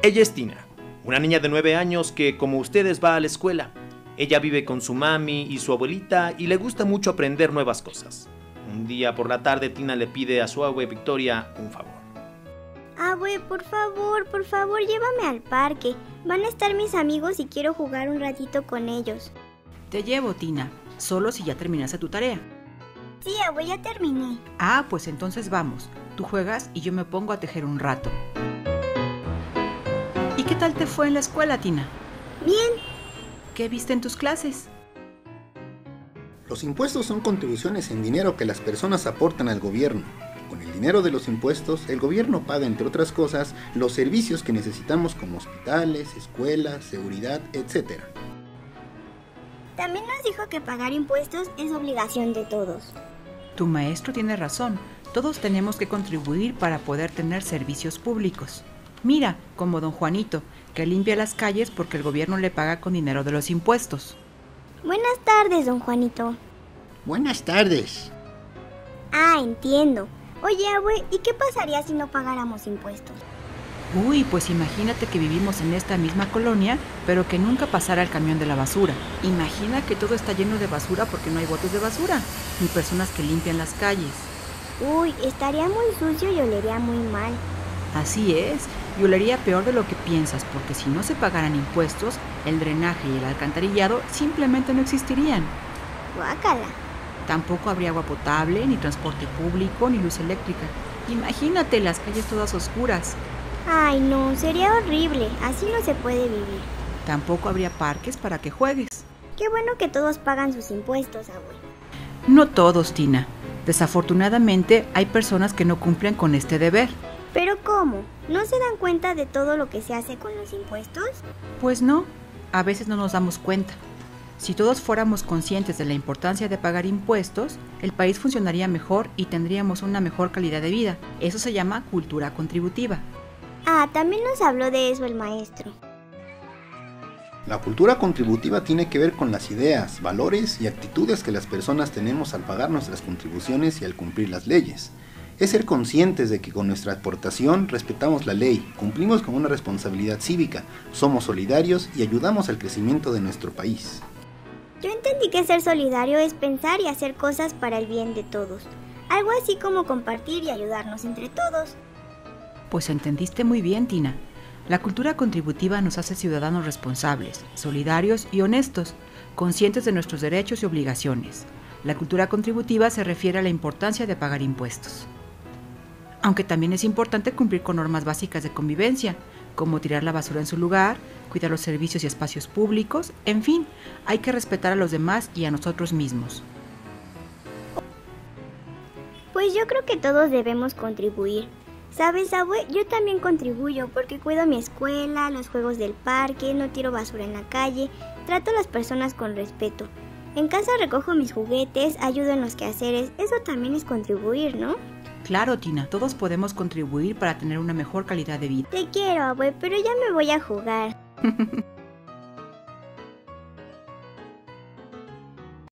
Ella es Tina, una niña de 9 años que, como ustedes, va a la escuela. Ella vive con su mami y su abuelita y le gusta mucho aprender nuevas cosas. Un día por la tarde, Tina le pide a su abue Victoria un favor. Abue, por favor, llévame al parque. Van a estar mis amigos y quiero jugar un ratito con ellos. Te llevo, Tina, solo si ya terminaste tu tarea. Sí, abue, ya terminé. Ah, pues entonces vamos. Tú juegas y yo me pongo a tejer un rato. ¿Y qué tal te fue en la escuela, Tina? Bien. ¿Qué viste en tus clases? Los impuestos son contribuciones en dinero que las personas aportan al gobierno. Con el dinero de los impuestos, el gobierno paga, entre otras cosas, los servicios que necesitamos como hospitales, escuelas, seguridad, etc. También nos dijo que pagar impuestos es obligación de todos. Tu maestro tiene razón. Todos tenemos que contribuir para poder tener servicios públicos. Mira, como don Juanito, que limpia las calles porque el gobierno le paga con dinero de los impuestos. Buenas tardes, don Juanito. Buenas tardes. Ah, entiendo. Oye, abue, ¿y qué pasaría si no pagáramos impuestos? Uy, pues imagínate que vivimos en esta misma colonia, pero que nunca pasara el camión de la basura. Imagina que todo está lleno de basura porque no hay botes de basura, ni personas que limpian las calles. Uy, estaría muy sucio y olería muy mal. Así es, y olería peor de lo que piensas, porque si no se pagaran impuestos, el drenaje y el alcantarillado simplemente no existirían. Guácala. Tampoco habría agua potable, ni transporte público, ni luz eléctrica. Imagínate las calles todas oscuras. Ay, no, sería horrible. Así no se puede vivir. Tampoco habría parques para que juegues. Qué bueno que todos pagan sus impuestos, abue. No todos, Tina. Desafortunadamente, hay personas que no cumplen con este deber. ¿Pero cómo? ¿No se dan cuenta de todo lo que se hace con los impuestos? Pues no, a veces no nos damos cuenta. Si todos fuéramos conscientes de la importancia de pagar impuestos, el país funcionaría mejor y tendríamos una mejor calidad de vida. Eso se llama cultura contributiva. Ah, también nos habló de eso el maestro. La cultura contributiva tiene que ver con las ideas, valores y actitudes que las personas tenemos al pagar nuestras contribuciones y al cumplir las leyes. Es ser conscientes de que con nuestra aportación respetamos la ley, cumplimos con una responsabilidad cívica, somos solidarios y ayudamos al crecimiento de nuestro país. Yo entendí que ser solidario es pensar y hacer cosas para el bien de todos. Algo así como compartir y ayudarnos entre todos. Pues entendiste muy bien, Tina. La cultura contributiva nos hace ciudadanos responsables, solidarios y honestos, conscientes de nuestros derechos y obligaciones. La cultura contributiva se refiere a la importancia de pagar impuestos. Aunque también es importante cumplir con normas básicas de convivencia, como tirar la basura en su lugar, cuidar los servicios y espacios públicos, en fin, hay que respetar a los demás y a nosotros mismos. Pues yo creo que todos debemos contribuir. ¿Sabes, abue? Yo también contribuyo porque cuido mi escuela, los juegos del parque, no tiro basura en la calle, trato a las personas con respeto. En casa recojo mis juguetes, ayudo en los quehaceres, eso también es contribuir, ¿no? Claro, Tina, todos podemos contribuir para tener una mejor calidad de vida. Te quiero, abue, pero ya me voy a jugar.